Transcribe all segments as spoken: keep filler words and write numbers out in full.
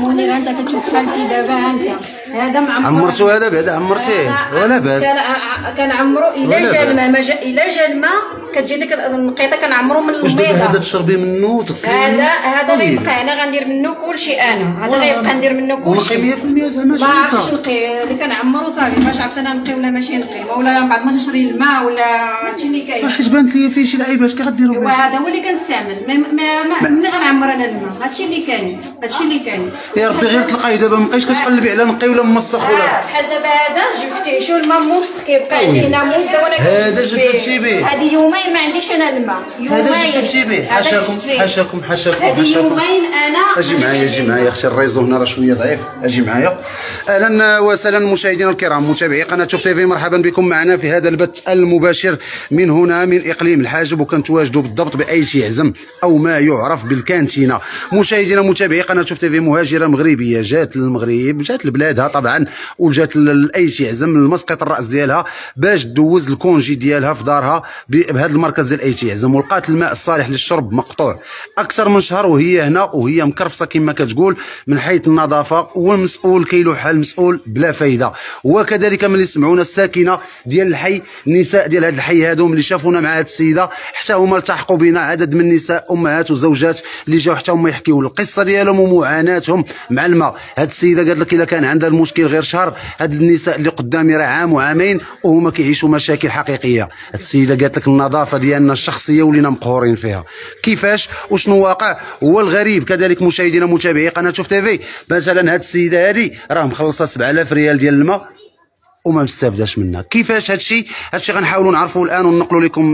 منيره انت كتشوف حالتي دابا ها انت هذا معمر عمرتو هذا بعدا عمرتيه ولا باس كنعمرو الا جا الماء ما جا الا جا الماء كتجي ديك النقيطه كنعمرو من البيضه. هذا تشربي منه وتغسلي هذا هذا غيبقى انا غندير منه كلشي انا هذا غيبقى ندير منه كلشي ونقي مية في المية زعما ما عرفتش نقي اللي كنعمرو صافي باش عرفت انا نقي ولا ماشي نقي ولا من بعد ما تشري الماء ولا هادشي اللي كاين حيت بانت لي فيه شي لعيبات كي غديروا ايوا هذا هو اللي كنستعمل ما ملي غنعمر انا الماء هادشي اللي كاين هادشي اللي كاين يا ربي غير تلقاي دابا مابقيتش كتقلبي على نقي ولا موسخ ولا بحال دابا هذا جبتي شو الماء موسخ كيبقى عندنا مده وانا هذا جففتي به هذه يومين ما عنديش انا الماء هذا جففتي به حاشاكم حاشاكم حاشاكم هذه يومين انا اجي معايا اجي معايا اختي الريزو هنا راه شويه ضعيف اجي معايا. اهلا وسهلا مشاهدينا الكرام متابعي قناه شوف تيفي مرحبا بكم معنا في هذا البث المباشر من هنا من اقليم الحاجب وكنتواجدوا بالضبط بايتي عزم او ما يعرف بالكانتينه. مشاهدينا متابعي قناه شوف تيفي مهاجره مغربيه جات للمغرب جات لبلادها طبعا وجات لايتي عزم المسقط الراس ديالها باش دوز الكونجي ديالها في دارها بهذا المركز ديال ايتي عزم ولقات الماء الصالح للشرب مقطوع اكثر من شهر وهي هنا وهي مكرفصه كما كتقول من حيث النظافه والمسؤول كيلوحها المسؤول بلا فايده. وكذلك من اللي سمعونا الساكنه ديال الحي النساء ديال هذا الحي هذوم اللي شافونا مع هذه السيده حتى هما التحقوا بنا عدد من النساء امهات وزوجات اللي جاو حتى هما يحكيوا القصه ديالهم ومعاناتهم مع الماء. هذه السيده قالت لك الا كان عندها المشكل غير شهر هاد النساء اللي قدامي راه عام وعامين وهما كيعيشوا مشاكل حقيقيه. هاد السيده قالت لك النظافه ديالنا الشخصيه ولينا مقهورين فيها. كيفاش وشنو واقع هو الغريب كذلك مشاهدينا متابعي قناه شوف تيفي مثلا هاد السيده هذه راه مخلصه سبعة آلاف ريال ديال الماء وما مستافداش منها. كيفاش هادشي هادشي غنحاولوا نعرفوا الان وننقلوا لكم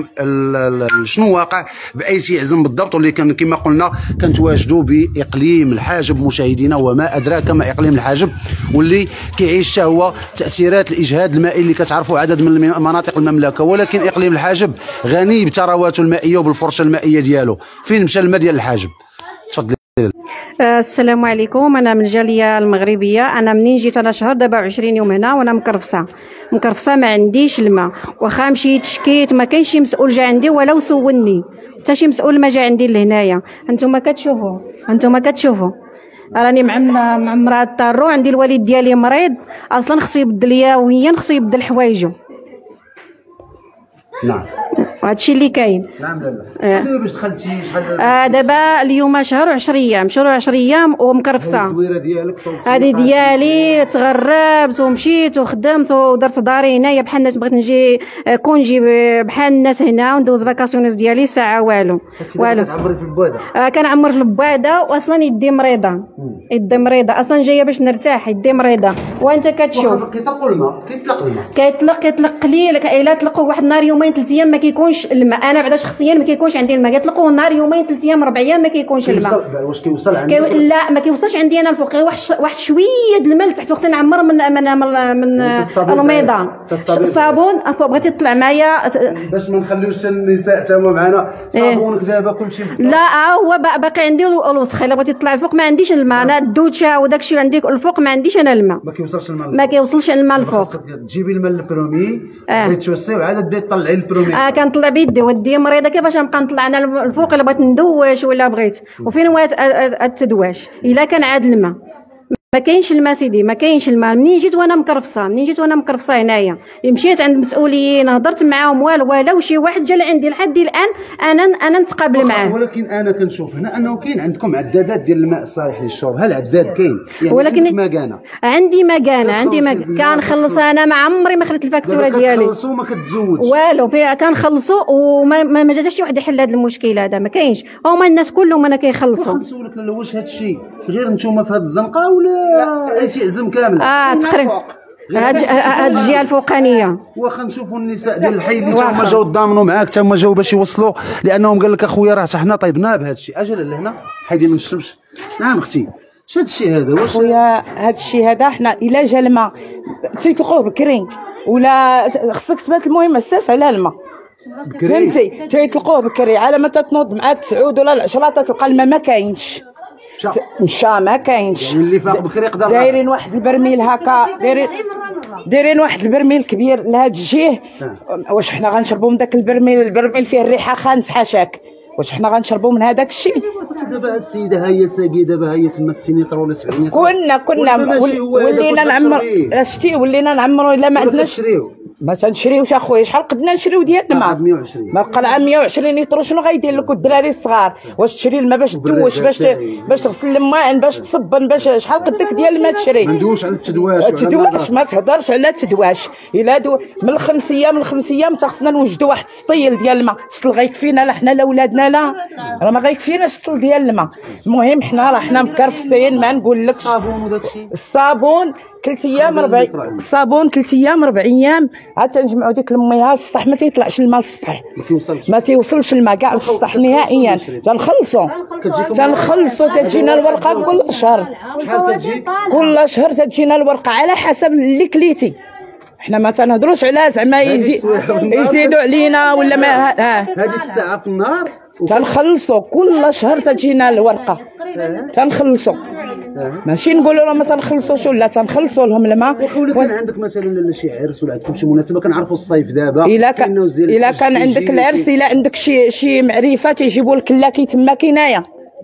شنو واقع بايتي عزم بالضبط واللي كان كما قلنا كنتواجدوا باقليم الحاجب مشاهدينا وما ادراك ما اقليم الحاجب واللي كيعيش حتى هو تاثيرات الاجهاد المائي اللي كتعرفوا عدد من مناطق المملكه. ولكن اقليم الحاجب غني بثرواته المائيه وبالفرشه المائيه ديالو. فين مشى الماء ديال الحاجب؟ تفضل. السلام عليكم. انا من الجاليه المغربيه. انا منين جيت انا شهر دابا عشرين يوم هنا وانا مكرفصه مكرفصه ما عنديش الماء واخا مشيت شكيت ما كاينش شي مسؤول جا عندي ولو سولني حتى شي مسؤول ما جا عندي لهنايا. انتم كتشوفوا انتم كتشوفوا راني معمره الطارو عندي الوالد ديالي مريض اصلا خصو يبدل ليا وهي خصو يبدل حوايجو. نعم هادشي اللي كاين. نعم لالا آه. باش دخلتي شحال آه دابا اليوم شهر وعشر ايام شهر وعشر ايام ومكرفصه. الدويره ديالك هذه ديالي تغربت ومشيت وخدمت ودرت داري هنايا بحال الناس بغيت نجي كونجي بحال الناس هنا وندوز فاكاسيونيز ديالي ساعه والو والو. كتعمري في البواده؟ آه كنعمر في البواده واصلا يدي مريضه يدي مريضه اصلا جايه باش نرتاح يدي مريضه. وانت كتشوف كيطلقوا الماء كيطلق الماء كيطلق كيطلق قليل الا طلقوا واحد النهار يومين ثلاث ايام ما كيكونش الماء. انا بعدا شخصيا ما كيكونش عندي الماء كيطلقوا نهار يومين ثلاث ايام ربع ايام ما كيكونش الماء. واش كيوصل عندك؟ كي... لا ما كيوصلش عندي انا الفوق واحد واحد شويه د الماء تحت وقت نعمر من من من, من الميضه الصابون. بغيتي تطلع معايا باش ما نخليوش النساء حتى هما معنا صابونك دابا كلشي لا هو باقي عندي الوسخ. الا بغيتي تطلع الفوق ما عنديش الماء. انا الدوشه وداكشي اللي عندي الفوق ما عنديش انا الماء. ما كيوصلش الماء ما كيوصلش الماء الفوق. تجيبي الماء البرومي آه. توسعي وعاد تبداي تطلعي البرومي. اه كنطلع بيدي ودي مريضه كيفاش نبقى نطلع انا الفوق الا بغيت ندوش ولا بغيت. وفين هو التدواش الا كان عاد الماء ما كاينش الماء سيدي ما كاينش الماء. منين جيت وانا مكرفصه منين جيت وانا مكرفصه هنايا مشيت عند المسؤولين هضرت معاهم والو ولو شي واحد جا لعندي لحد الان انا انا نتقابل معاه. ولكن انا كنشوف هنا انه كاين عندكم عدادات ديال الماء الصالح للشرب. هل عداد كاين يعني؟ ولكن مكانه عندي مكانه عندي مكانه كنخلص انا ما عمري ما خليت الفاكتوره ديالي كنخلصوا ما كتزودش والو فيها كنخلصوا وما ما جاش شي واحد يحل هذا المشكل هذا ما كاينش. هما الناس كلهم انا كيخلصوا. نسولك لالا واش هذا الشيء غير نتوما في هذه الزنقه ولا اي شيء عزم كامل؟ اه تقريبا هاد هاد الجهه الفوقانيه. واخا نشوفوا النساء ديال الحي اللي تا هما جاو ضامنوا معاك تا هما جاو باش يوصلوا لانهم قال لك اخويا راه حتى حنا طيبنا بهذا الشيء. اجل لهنا حيدي ما نشربش. نعم اختي شاد الشيء هذا واش خويا هاد الشيء هذا حنا الا جا الماء تيطلقوه بكري ولا خصك تبات المهم الساس على الماء فهمتي تيطلقوه بكري على ما تتنوض مع التسعود ولا العشرة تلقى الماء ما كاينش مشى ما كاينش. يعني اللي فاق بكري يقدر دايرين واحد البرميل هكا دايرين دايرين واحد البرميل كبير لهاد الجهه. واش حنا غنشربوا من داك البرميل؟ البرميل فيه الريحه خانس حاشاك. واش حنا غنشربوا من هذاك الشيء؟ دابا هاد السيده ها هي ساقي دابا ها هي تما السينيتر ولا سبعين كنا كنا ولينا نعمر شتي ولينا نعمروا الا ما عندناش ما تنشريوش اخويا. شحال قدنا نشريو ديال الماء؟ مية وعشرين ما القلعه مية وعشرين لتر. شنو غيدير لك الدراري الصغار؟ واش تشري الماء باش تدوش، باش باش تغسل الماعن، باش تصبن، باش شحال قدك ديال الماء تشري؟ ما ندوش على التدواش. التدواش ما تهضرش على التدواش. الا دو من الخمس ايام من الخمس ايام تا خصنا نوجدوا واحد السطيل ديال الماء. السطل غيكفينا لا حنا لا ولادنا لا راه ما غيكفيناش السطل ديال الماء. المهم حنا راه حنا مكرفسين ما نقولكش. الصابون وداكشي الصابون ثلاث ايام ربع الصابون ثلاث ايام ربع ايام عاد تنجمعوا ديك المياه السطح ما تيطلعش الماء للسطح، ما كيوصلش ما تيوصلش الماء كاع للسطح نهائيا. تنخلصوا تنخلصوا تجينا الورقه كل شهر. شحال كتجي؟ كل شهر تجينا الورقه على حسب اللي كليتي. حنا ما تنهضروش على زعما يجي يزيدوا علينا ولا ما. ها هذيك الساعه في النهار تنخلصوا كل شهر تجينا الورقه تنخلصوا. ماشي نقولوا لهم ما تنخلصوش ولا تنخلصوا لهم الماء. ولا كان عندك مثلا شي عرس ولا عندكم شي مناسبه؟ كنعرفوا الصيف دابا الا كان الا كان عندك العرس، الا عندك شي شي معرفه تيجيبوا لك لاكي تما كنايه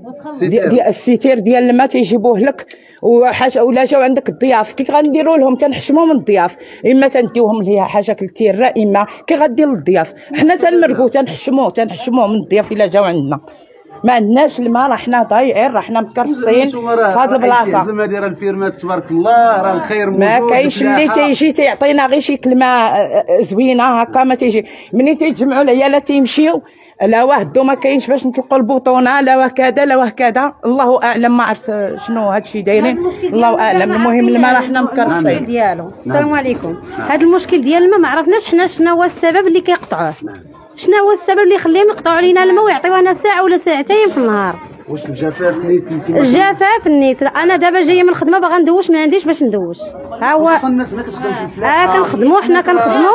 ديال الستير ديال الماء تيجيبوه لك. وحاجه ولا جاو عندك الضياف كي غنديروا لهم تنحشموا من الضياف، اما تنديوهم ليها حاجه كالتيره، اما كي غدير للضياف حنا تنمرقوا تنحشموه تنحشموه من الضياف الا جاو عندنا. ما عندناش الماء راه حنا ضايعين، راه حنا مكرفسين في هاد البلاصه. زعما دايره الفيرمات تبارك الله راه الخير موجود. ما كاينش اللي تيجي تيعطينا غير شي كلمه زوينه هكا ما تيجي. ملي تيجمعوا العيالات تيمشيو لا واه الدو ما كاينش باش نطلقوا البطونه، لا واه كذا لا واه كذا. الله اعلم ما عرفت شنو هادشي دايرين، الله اعلم. المهم الماء راه حنا مكرفسين ديالو. السلام عليكم. هذا المشكل ديال الماء ما عرفناش حنا شنو هو السبب اللي كيقطعوه، شنو هو السبب اللي يخليهم يقطعوا علينا الماء ويعطيونا ساعه ولا ساعتين في النهار. واش الجفاف نيت؟ الجفاف نيت. انا دابا جايه من الخدمه باغا ندوش ما عنديش باش ندوش. ها هو الناس ما كتخدم في الفلاحه. اه كنخدموا حنا كنخدموا.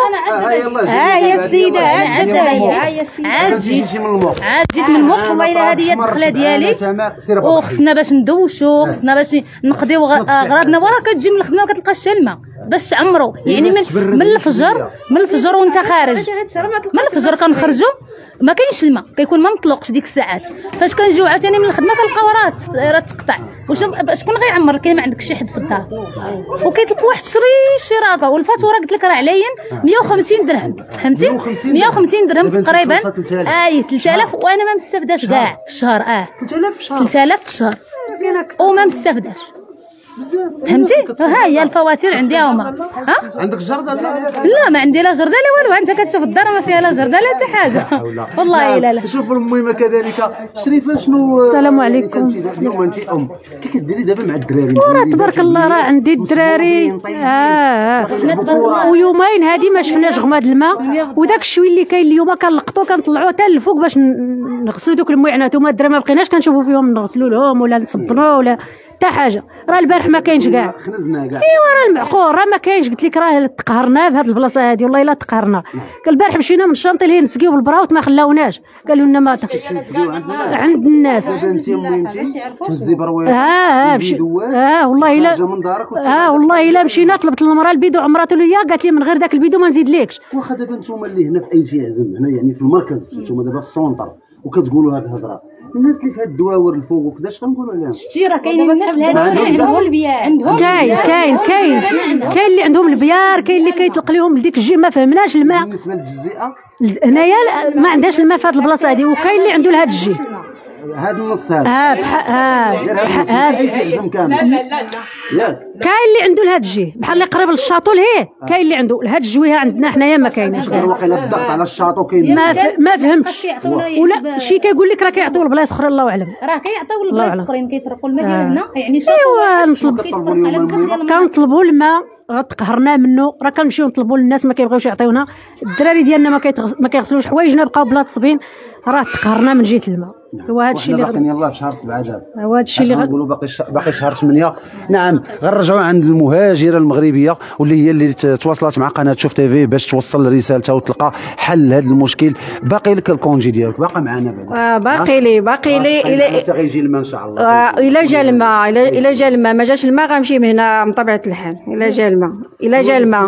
ها هي السيده عاد جات هي عاد جيت من الموقف عاد جيت من الموقف. والله هذه هي الدخله ديالي وخصنا باش ندوشوا، خصنا باش نقضيو غراضنا. وراه كتجي من الخدمه وكتلقى الماء باش تعمروا. يعني من من الفجر من الفجر وانت خارج من الفجر كنخرجوا ما كاينش الماء، كيكون ما مطلوقش ديك الساعات. فاش كنجيو عاوتاني من الخدمه كنلقاو راه راه تقطع. واش شكون غيعمر؟ كاين ما عندك شي حد في الدار وكيطلق واحد شري شراكه والفاتوره قلت لك راه عليا مية وخمسين درهم. فهمتي؟ مية وخمسين درهم تقريبا. اي ثلاثة آلاف وانا ما مستافداش كاع في الشهر. اه ثلاثة آلاف في الشهر ثلاثة آلاف في الشهر وما مستافداش. فهمتي؟ ها هي الفواتير عندي هما. ها عندك جرده؟ لا ما عندي لا جرده لا والو. انت كتشوف الدار ما فيها لا جرده لا حتى حاجه والله. لا لا شوفوا المهمه كذلك شريفه شنو. السلام عليكم. اليوم انت ام كي كديري دابا مع الدراري؟ وراه تبارك الله راه عندي الدراري اه ويومين هادي ما شفناش غماد الماء. وداك الشوي اللي كاين اليوم كنلقطو كنطلعوه حتى للفوق باش نغسلوا دوك المعينات. هما الدراري ما بقيناش كنشوفوا فيهم نغسلوا لهم ولا نصبنوا ولا حتى حاجه. راه البارح ما كاينش كاع. خنزنا كاع. ايوا راه المعقول راه ما كاينش. قلت لك راه تقهرنا بهاد البلاصه هادي والله الا تقهرنا. البارح مشينا من الشانطي لهيه نسقيو بالبراوت ما خلاوناش. قالوا لنا ما عند الناس. انت مهمتي تهزي برويح. اه اه اه والله الا اه والله الا مشينا طلبت المراه البيدو عمرته ليا قالت لي من غير داك البيدو ما نزيدلكش. واخا دابا نتوما اللي هنا في اي شي عزم هنا يعني في المركز نتوما دابا في السونطر وكتقولوا هاد الهضره، الناس اللي في هاد الدواور الفوق وكذا اش غنقولوا عليهم؟ شتي راه كاينين الناس اللي عندهم البيار عندهم كاين كاين كاين كاين اللي عندهم البيار، كاين اللي كيطلق لهم لديك الجي ما فهمناش الماء. بالنسبه للجزيئه هنايا ما عندهاش الماء في هاد البلاصه هادي. وكاين اللي عنده لهاد الجي هاد النص هذا اه بحال اه هذا اي شيء عزم كامل. ياك كاين اللي عنده لهاد الجي بحال اللي قريب للشاطو لهيه. كاين اللي عنده لهاد الجويها عندنا حنايا ما كايناش. واقيلا الضغط على الشاطو كاين ما ف... ما فهمتش. ولا شي كيقول لك راه كيعطيو لبلايص اخرى الله اعلم. راه كيعطيو لبلايص اخرين كيفرقوا الماء ديال هنا يعني شوف. ايوا نطلب كنطلبوا الماء راه تقهرنا منه. راه كنمشيو نطلبوا للناس ما كيبغيوش يعطيونا. الدراري ديالنا ما كيتغس... ما كيغسلوش حوايجنا بقاو بلا تصبين. راه تقهرنا من جهه الماء. هو هذا الشيء اللي باقي يلاه في شهر سبعة دابا. هو هذا الشيء اللي غنقولوا باقي باقي شهر ثمانية. نعم غنرجعوا عند المهاجره المغربيه واللي هي اللي تواصلت مع قناه شوف تيفي باش توصل رسالتها وتلقى حل لهذا المشكل. باقي لك الكونجي ديالك باقي معنا بعد؟ آه باقي لي باقي لي الى حتى غيجي الماء ان شاء الله. آه الى جا الماء الى جا الماء ما جاش الماء غنمشي من هنا من طبيعه الحال. الى جا الماء الى جا الماء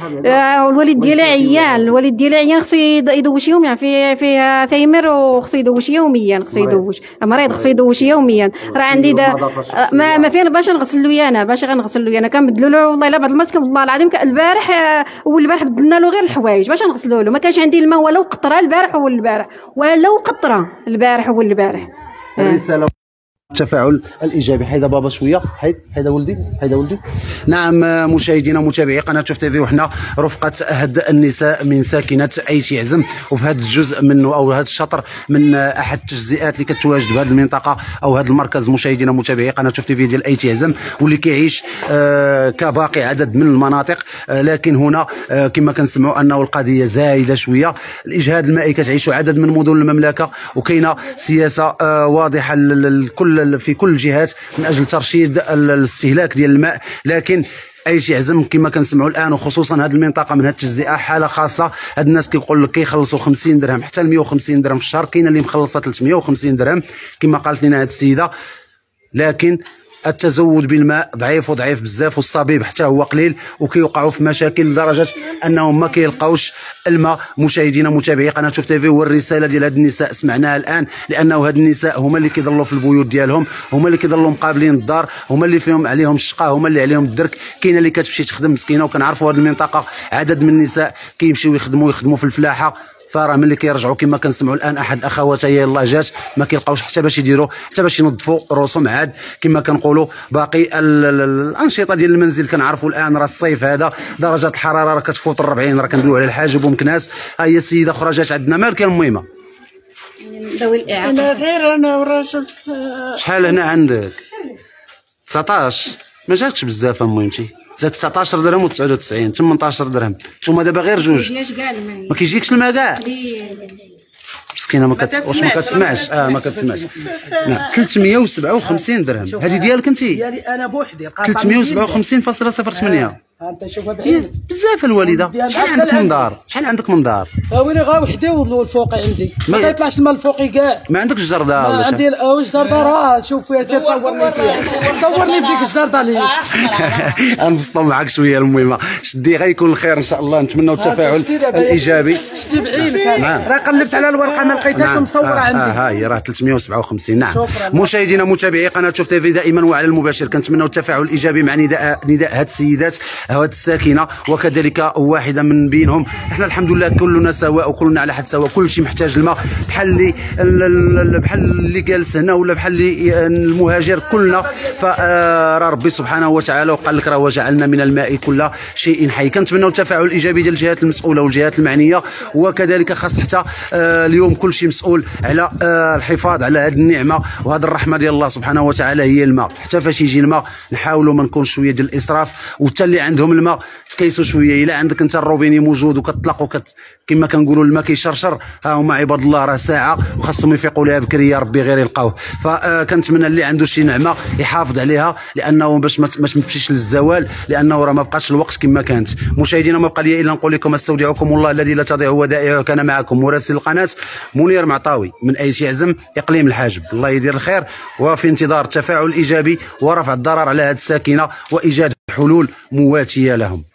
آه الوالد ديالي عيان. الوالد ديالي عيان خصو يدوش يوميا في في ثيمر وخصو يدوش يوميا. خصو يدوش، مريض خصو يدوش يوميا. راه عندي دا ما ما فين باش نغسل له انا، باش غنغسل له انا كنبدلوا له والله الا بعض المرات والله العظيم البارح والبارح بدلنا له غير الحوايج باش نغسلوا له، ما كانش عندي الماء ولو قطره البارح والبارح ولو قطره البارح والبارح. الرساله التفاعل الايجابي. حيدا بابا شويه، حيد حيدا ولدي، حيدا ولدي. نعم مشاهدينا ومتابعي قناه شوف تيفي، وحنا رفقه هاد النساء من ساكنه عيش يعزم، وفي هذا الجزء منه او هذا الشطر من احد التجزئات اللي كتواجد بهذه المنطقه او هذا المركز مشاهدينا ومتابعي قناه شوف تيفي ديال عيش يعزم، واللي كيعيش آه كباقي عدد من المناطق. آه لكن هنا آه كما كنسمعوا انه القضيه زايده شويه، الاجهاد المائي كتعيشوا عدد من مدن المملكه، وكاينه سياسه آه واضحه لكل في كل الجهات من اجل ترشيد الاستهلاك ديال الماء. لكن عيش يعزم كما كنسمعوا الان، وخصوصا هذه المنطقه من هذه التجزئه حاله خاصه. هاد الناس كيقول لك كيخلصوا خمسين درهم حتى ل مية وخمسين درهم في الشهر، كاينه اللي مخلصه ثلاثمية وخمسين درهم كما قالت لنا هذه السيده. لكن التزود بالماء ضعيف وضعيف بزاف، والصبيب حتى هو قليل، وكيوقعوا في مشاكل لدرجه انهم ما كيلقاوش الماء. مشاهدينا متابعي قناه شوف تيفي، والرساله ديال هاد النساء سمعناها الان، لانه هاد النساء هما اللي كيضلوا في البيوت ديالهم، هما اللي كيضلوا مقابلين الدار، هما اللي فيهم عليهم الشقه، هما اللي عليهم الدرك. كاينه اللي كتمشي تخدم مسكينه، وكنعرفوا هاد المنطقه عدد من النساء كيمشيو يخدموا يخدموا في الفلاحه، فراه ملي كيرجعوا كما كنسمعوا الان احد الاخوات هي يلاه جات ما كيلقاوش حتى باش يديروا حتى باش ينظفوا رؤوسهم. عاد كما كنقولوا باقي الانشطه ديال المنزل. كنعرفوا الان راه الصيف هذا درجه الحراره راه كتفوت الأربعين، راه كندويو على الحاجب ومكناس. ها هي السيده اخرى جات عندنا، مالك يا المهمه؟ ذوي الاعاقه. انا غير انا والراجل. شحال هنا عندك؟ تسعطاش. ما جاتش بزاف المهمتي، جاك تسعطاش درهم وتسعة وتسعين، ثمنطاش درهم. نتوما دابا غير جوج، ما كيجيكش الماء كاع. مسكينه ما كت... واش ما كتسمعش؟ اه ما كتسمعش. ثلاثمية وسبعة وخمسين درهم هذه ديالك انت؟ ديالي انا بوحدي. ثلاثمية وسبعة وخمسين فاصلة صفر ثمانية. انت شوفها بعيد بزاف الوالده. شحال عندك من دار؟ شحال عندك من دار؟ ويلي غا وحدي والفوقي عندي ما كيطلعش الماء الفوقي كاع. ما عندكش جرده ولا شي؟ عندي الجرده راه شوف فيها، تصورني فيها، صورني بديك الجرده لي. غنبسطوا معاك شويه. المهمه شدي غيكون الخير ان شاء الله، نتمنوا التفاعل الايجابي. شتي بعينك راه قلبت على الورقه ما لقيتهاش مصوره عندي. اه ها هي راه ثلاثمية وسبعة وخمسين. نعم مشاهدينا متابعي قناه شوف تيفي دائما وعلى المباشر كنتمنوا التفاعل الايجابي مع نداء نداء هاد السيدات هاد الساكنه، وكذلك واحده من بينهم. احنا الحمد لله كلنا سواء وكلنا على حد سواء، كل شيء محتاج الماء. بحال اللي بحال اللي جالس هنا ولا بحال اللي المهاجر كلنا، فراه ربي سبحانه وتعالى وقال لك راه وجعلنا من الماء كل شيء حي. كنتمنوا التفاعل الايجابي ديال الجهات المسؤوله والجهات المعنيه، وكذلك خاص حتى اليوم كل شيء مسؤول على الحفاظ على هذه النعمه وهذه الرحمه ديال الله سبحانه وتعالى هي الماء. حتى فاش يجي الماء نحاولوا ما نكونش شويه ديال الاسراف، وحتى اللي عندهم الماء تكيسوا شويه. الا عندك انت الروبيني موجود وكتطلق وكت كما كنقولوا الماء كيشرشر، ها هما عباد الله راه ساعه وخاصهم يفيقوا لها بكري يا ربي غير يلقاوه. فكنتمنى اللي عنده شي نعمه يحافظ عليها، لانه باش ما تمشيش للزوال، لانه راه ما بقاش الوقت كما كانت. مشاهدينا ما بقى لي الا نقول لكم استودعكم الله الذي لا تضيع ودائعه. كان معكم مراسل القناه منير معطاوي من عيش يعزم اقليم الحاجب. الله يدير الخير، وفي انتظار تفاعل ايجابي ورفع الضرر على هذه الساكنه وايجاد حلول مواتيه لهم.